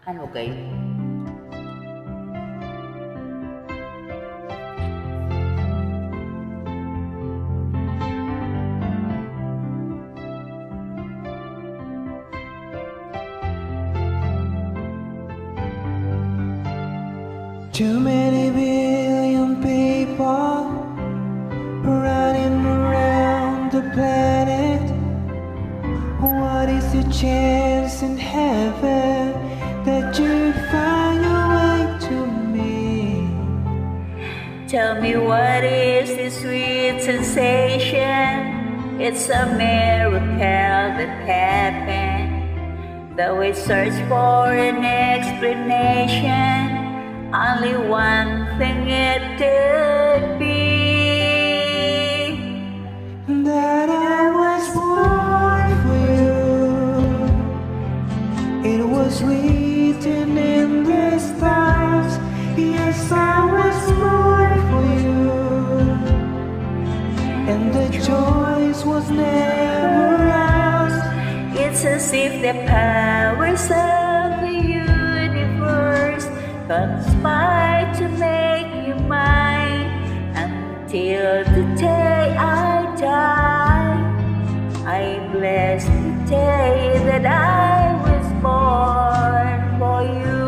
Anh một kỳ. Too many billion people running around the planet. What is the chance in heaven that you find your way to me? Tell me, what is this sweet sensation? It's a miracle that happened. Though we search for an explanation, only one thing it could be, that I was born for you. It was written in the stars. Yes, I was born for you, and the choice was never ours. It's as if the powers of the universe conspire to make you mine. Until the day I die, I bless the day that I was born for you.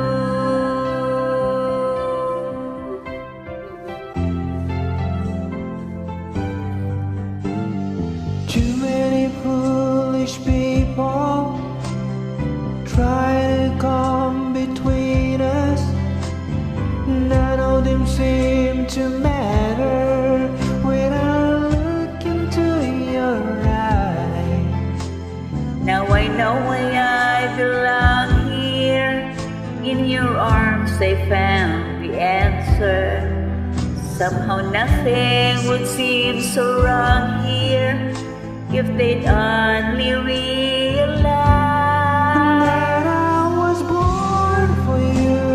Too many foolish people try to come between us. None of them seem to matter when I look into your eyes. Now I know why I belong here. In your arms I found the answer. Somehow nothing would seem so wrong here if they'd only realize that I was born for you,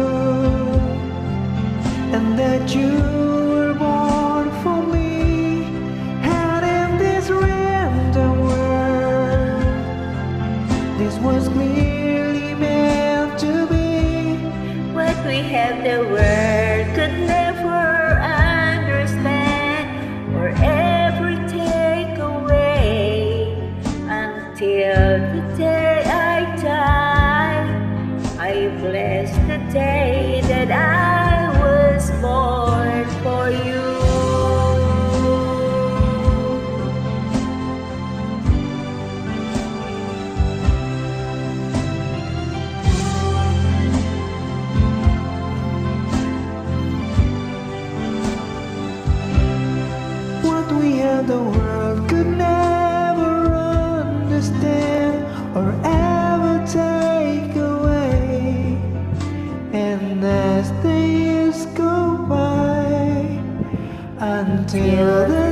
and that you were born for me. And in this random world, this was clearly meant to be. what we have the world could never understand or ever take away. Until the day I die, I bless the day that I was born for you. What we had the world could never understand or ever take away. And as the years go by, until the